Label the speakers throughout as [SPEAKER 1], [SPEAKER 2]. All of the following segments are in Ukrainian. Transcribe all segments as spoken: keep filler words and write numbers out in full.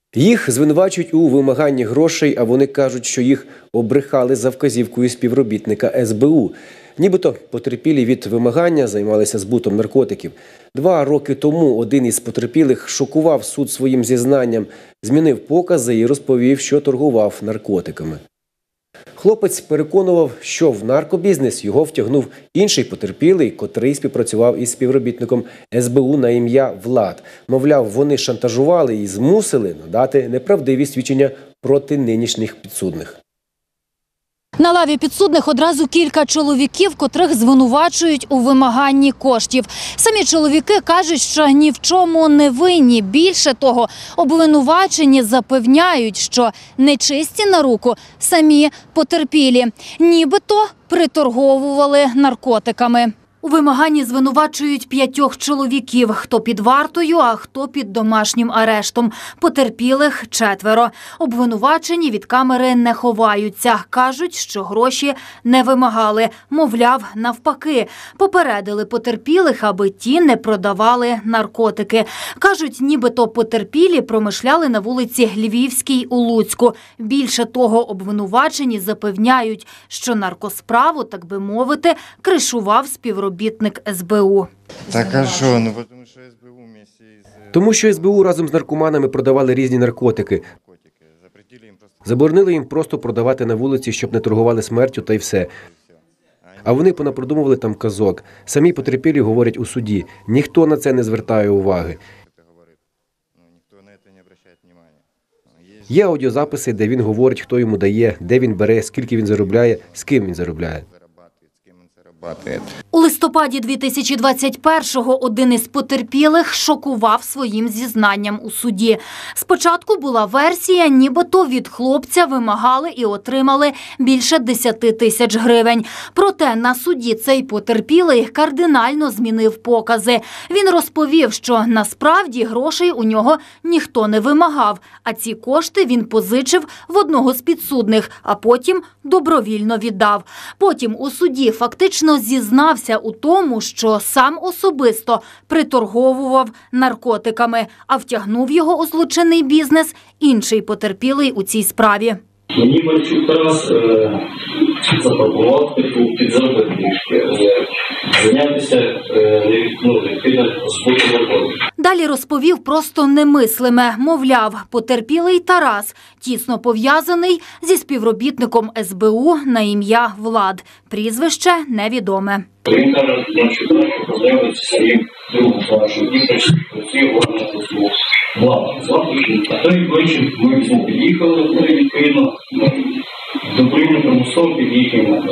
[SPEAKER 1] Їх звинувачують у вимаганні грошей, а вони кажуть, що їх обрехали за вказівкою співробітника ес бе у. Нібито потерпілі від вимагання займалися збутом наркотиків. Два роки тому один із потерпілих шокував суд своїм зізнанням, змінив покази і розповів, що торгував наркотиками. Хлопець переконував, що в наркобізнес його втягнув інший потерпілий, котрий співпрацював із співробітником ес бе у на ім'я Влад. Мовляв, вони шантажували і змусили надати неправдиві свідчення проти нинішніх підсудних.
[SPEAKER 2] На лаві підсудних одразу кілька чоловіків, котрих звинувачують у вимаганні коштів. Самі чоловіки кажуть, що ні в чому не винні. Більше того, обвинувачені запевняють, що нечисті на руку самі потерпілі. Нібито приторговували наркотиками. У вимаганні звинувачують п'ятьох чоловіків, хто під вартою, а хто під домашнім арештом. Потерпілих четверо. Обвинувачені від камери не ховаються. Кажуть, що гроші не вимагали. Мовляв, навпаки. Попередили потерпілих, аби ті не продавали наркотики. Кажуть, нібито потерпілі промишляли на вулиці Львівській у Луцьку. Більше того, обвинувачені запевняють, що наркосправу, так би мовити, кришував співробітник. Робітник ес бе у.
[SPEAKER 3] Так а що? Ну, тому що ес бе у вместе з...
[SPEAKER 1] Тому що ес бе у разом з наркоманами продавали різні наркотики. Заборонили їм просто продавати на вулиці, щоб не торгували смертю, та й все. А вони понапродумували там казок. Самі потерпілі говорять у суді. Ніхто на це не звертає уваги. Є аудіозаписи, де він говорить, хто йому дає, де він бере, скільки він заробляє, з ким він заробляє.
[SPEAKER 2] У листопаді дві тисячі двадцять першого один із потерпілих шокував своїм зізнанням у суді. Спочатку була версія, нібито від хлопця вимагали і отримали більше десяти тисяч гривень. Проте на суді цей потерпілий кардинально змінив покази. Він розповів, що насправді грошей у нього ніхто не вимагав, а ці кошти він позичив в одного з підсудних, а потім добровільно віддав. Потім у суді фактично зізнався у тому, що сам особисто приторговував наркотиками, а втягнув його у злочинний бізнес інший потерпілий у цій справі.
[SPEAKER 4] Мені Мальчук Тарас е, запропонував таку підзаробити трішки, зайнятися е, ну, відповідно збутом наркотиків.
[SPEAKER 2] Далі розповів просто немислиме. Мовляв, потерпілий Тарас тісно пов'язаний зі співробітником ес бе у на ім'я Влад. Прізвище невідоме.
[SPEAKER 4] Він каже, Мальчука, що познайомиться зі своїм другом, що дійсно працює в органах ес бе у. Влад, звати, а той вечір ми з ним під'їхали, відповідно, добровільно примусово під'їхали.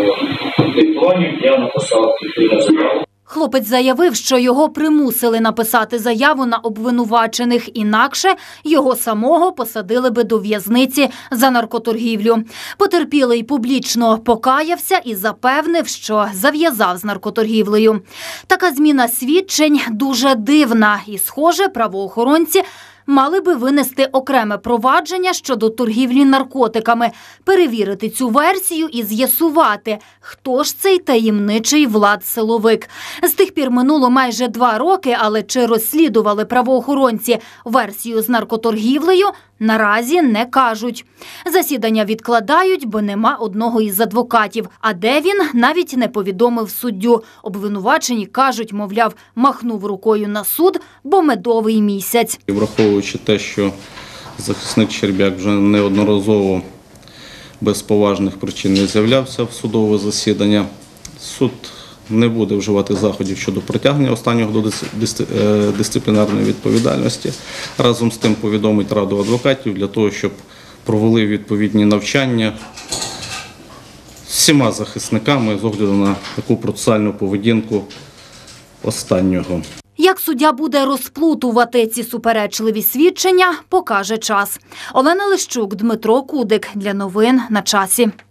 [SPEAKER 4] Диктуванням я написав відповідну заяву.
[SPEAKER 2] Хлопець заявив, що його примусили написати заяву на обвинувачених, інакше його самого посадили би до в'язниці за наркоторгівлю. Потерпілий публічно покаявся і запевнив, що зав'язав з наркоторгівлею. Така зміна свідчень дуже дивна і, схоже, правоохоронці мали би винести окреме провадження щодо торгівлі наркотиками, перевірити цю версію і з'ясувати, хто ж цей таємничий Влад-силовик. З тих пір минуло майже два роки, але чи розслідували правоохоронці версію з наркоторгівлею, наразі не кажуть. Засідання відкладають, бо нема одного із адвокатів. А де він, навіть не повідомив суддю. Обвинувачені кажуть, мовляв, махнув рукою на суд, бо медовий місяць.
[SPEAKER 5] Враховуючи те, що захисник Щербяк вже неодноразово без поважних причин не з'являвся в судове засідання, суд не буде вживати заходів щодо притягнення останнього до дисциплінарної відповідальності. Разом з тим повідомить Раду адвокатів для того, щоб провели відповідні навчання з всіма захисниками з огляду на таку процесуальну поведінку останнього.
[SPEAKER 2] Як суддя буде розплутувати ці суперечливі свідчення, покаже час. Олена Лищук, Дмитро Кудик. Для новин на часі.